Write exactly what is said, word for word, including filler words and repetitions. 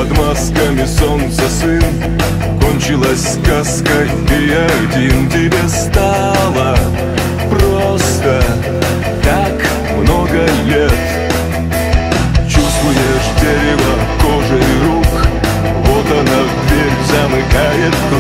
под масками солнца сын. Кончилась сказка, и один тебе стало просто так много лет. Чувствуешь дерево кожей рук, вот она, дверь замыкает